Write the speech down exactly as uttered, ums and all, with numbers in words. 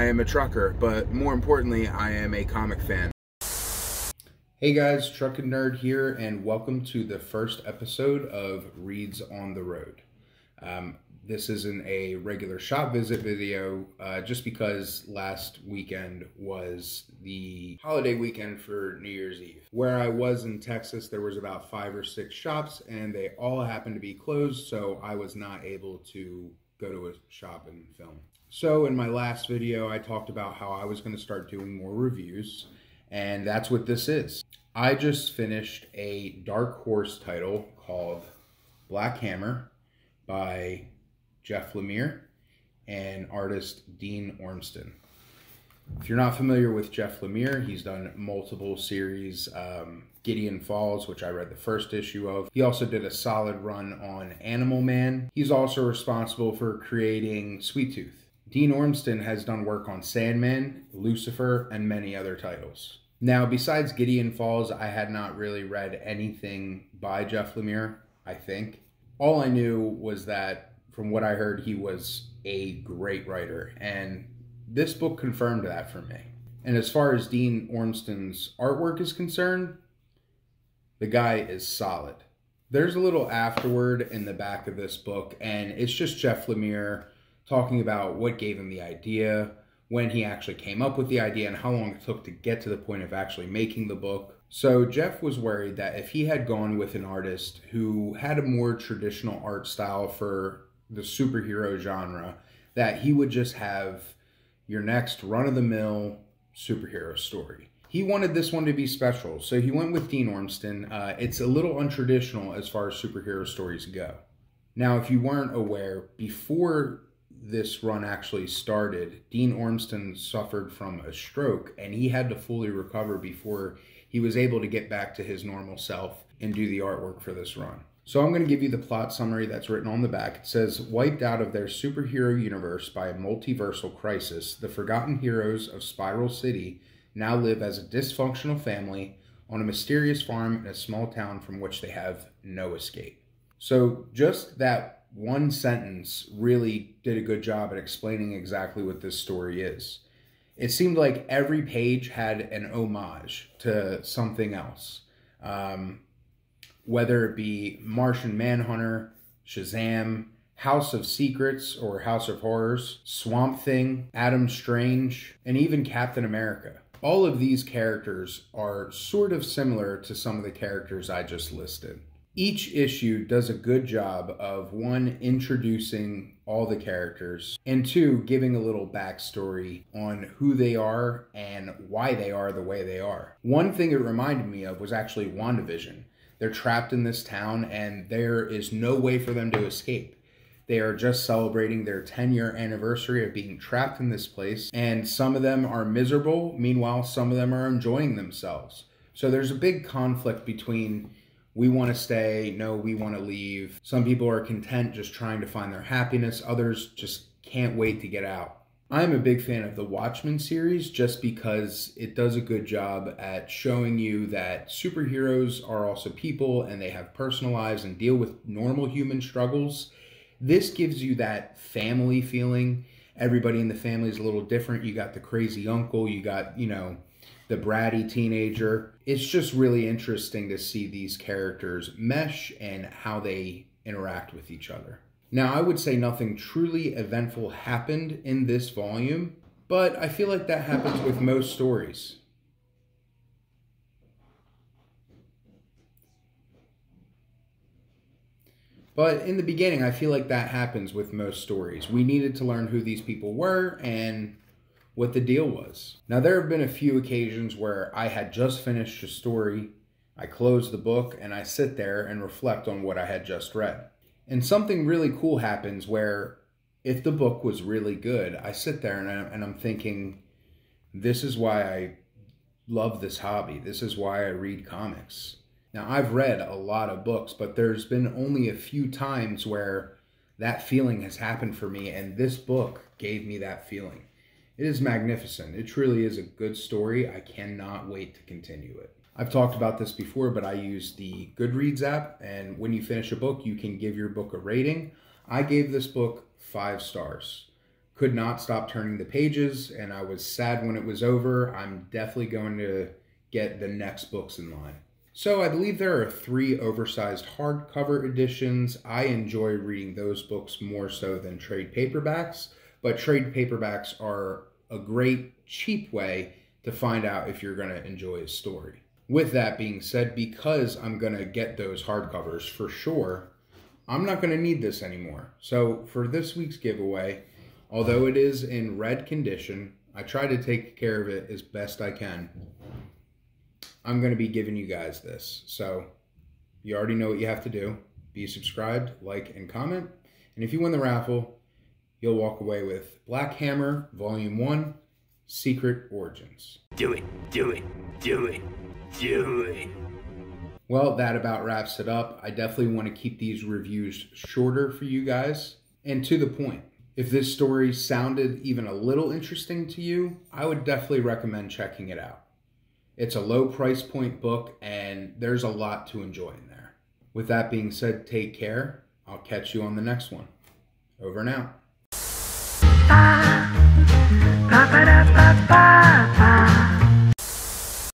am a trucker, but more importantly, I am a comic fan. Hey guys, Truckin' Nerd here, and welcome to the first episode of Reads on the Road. Um, this isn't a regular shop visit video, uh, just because last weekend was the holiday weekend for New Year's Eve. Where I was in Texas, there was about five or six shops, and they all happened to be closed, so I was not able to go to a shop and film. So in my last video, I talked about how I was going to start doing more reviews, and that's what this is. I just finished a Dark Horse title called Black Hammer by Jeff Lemire and artist Dean Ormston. If you're not familiar with Jeff Lemire, he's done multiple series, um, Gideon Falls, which I read the first issue of. He also did a solid run on Animal Man. He's also responsible for creating Sweet Tooth. Dean Ormston has done work on Sandman, Lucifer, and many other titles. Now, besides Gideon Falls, I had not really read anything by Jeff Lemire, I think. All I knew was that, from what I heard, he was a great writer, and this book confirmed that for me. And as far as Dean Ormston's artwork is concerned, the guy is solid. There's a little afterword in the back of this book, and it's just Jeff Lemire talking about what gave him the idea, when he actually came up with the idea, and how long it took to get to the point of actually making the book. So Jeff was worried that if he had gone with an artist who had a more traditional art style for the superhero genre, that he would just have your next run-of-the-mill superhero story. He wanted this one to be special, so he went with Dean Ormston. Uh, it's a little untraditional as far as superhero stories go. Now, if you weren't aware, before this run actually started, Dean Ormston suffered from a stroke, and he had to fully recover before he was able to get back to his normal self and do the artwork for this run. So I'm going to give you the plot summary that's written on the back. It says, wiped out of their superhero universe by a multiversal crisis, the forgotten heroes of Spiral City now live as a dysfunctional family on a mysterious farm in a small town from which they have no escape. So just that one sentence really did a good job at explaining exactly what this story is. It seemed like every page had an homage to something else. Um, whether it be Martian Manhunter, Shazam, House of Secrets or House of Horrors, Swamp Thing, Adam Strange, and even Captain America. All of these characters are sort of similar to some of the characters I just listed. Each issue does a good job of, one, introducing all the characters, and two, giving a little backstory on who they are and why they are the way they are. One thing it reminded me of was actually WandaVision. They're trapped in this town, and there is no way for them to escape. They are just celebrating their ten-year anniversary of being trapped in this place, and some of them are miserable. Meanwhile, some of them are enjoying themselves. So there's a big conflict between, we want to stay, no, we want to leave. Some people are content just trying to find their happiness. Others just can't wait to get out. I'm a big fan of the Watchmen series just because it does a good job at showing you that superheroes are also people and they have personal lives and deal with normal human struggles. This gives you that family feeling. Everybody in the family is a little different. You got the crazy uncle, you got, you know, the bratty teenager. It's just really interesting to see these characters mesh and how they interact with each other. Now, I would say nothing truly eventful happened in this volume, but I feel like that happens with most stories. But in the beginning, I feel like that happens with most stories. We needed to learn who these people were and what the deal was. Now, there have been a few occasions where I had just finished a story, I close the book, and I sit there and reflect on what I had just read. And something really cool happens where, if the book was really good, I sit there and, I, and I'm thinking, this is why I love this hobby. This is why I read comics. Now, I've read a lot of books, but there's been only a few times where that feeling has happened for me, and this book gave me that feeling. It is magnificent. It truly is a good story. I cannot wait to continue it. I've talked about this before, but I use the Goodreads app, and when you finish a book, you can give your book a rating. I gave this book five stars. could not stop turning the pages, and I was sad when it was over. I'm definitely going to get the next books in line. So I believe there are three oversized hardcover editions. I enjoy reading those books more so than trade paperbacks, but trade paperbacks are a great, cheap way to find out if you're going to enjoy a story. With that being said, because I'm going to get those hardcovers for sure, I'm not going to need this anymore. So for this week's giveaway, although it is in red condition, I try to take care of it as best I can. I'm going to be giving you guys this. So you already know what you have to do. Be subscribed, like, and comment. And if you win the raffle, you'll walk away with Black Hammer Volume one, Secret Origins. Do it, do it, do it, do it. Well, that about wraps it up. I definitely want to keep these reviews shorter for you guys and to the point. If this story sounded even a little interesting to you, I would definitely recommend checking it out. It's a low price point book and there's a lot to enjoy in there. With that being said, take care. I'll catch you on the next one. Over and out.